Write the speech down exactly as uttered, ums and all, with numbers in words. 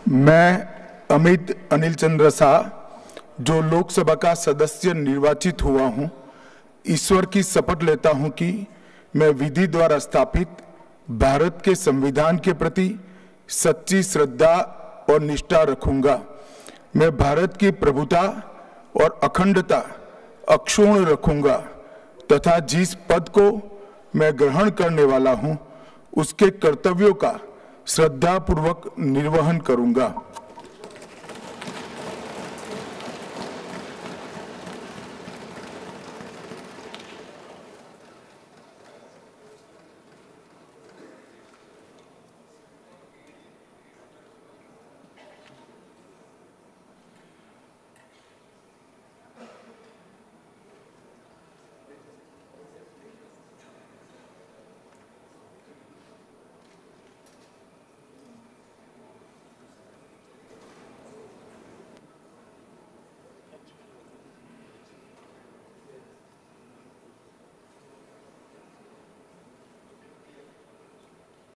मैं अमित अनिल चंद्र शाह, जो लोकसभा का सदस्य निर्वाचित हुआ हूं, ईश्वर की शपथ लेता हूं कि मैं विधि द्वारा स्थापित भारत के संविधान के प्रति सच्ची श्रद्धा और निष्ठा रखूंगा। मैं भारत की प्रभुता और अखंडता अक्षुण्ण रखूंगा तथा जिस पद को मैं ग्रहण करने वाला हूं, उसके कर्तव्यों का श्रद्धापूर्वक निर्वहन करूंगा।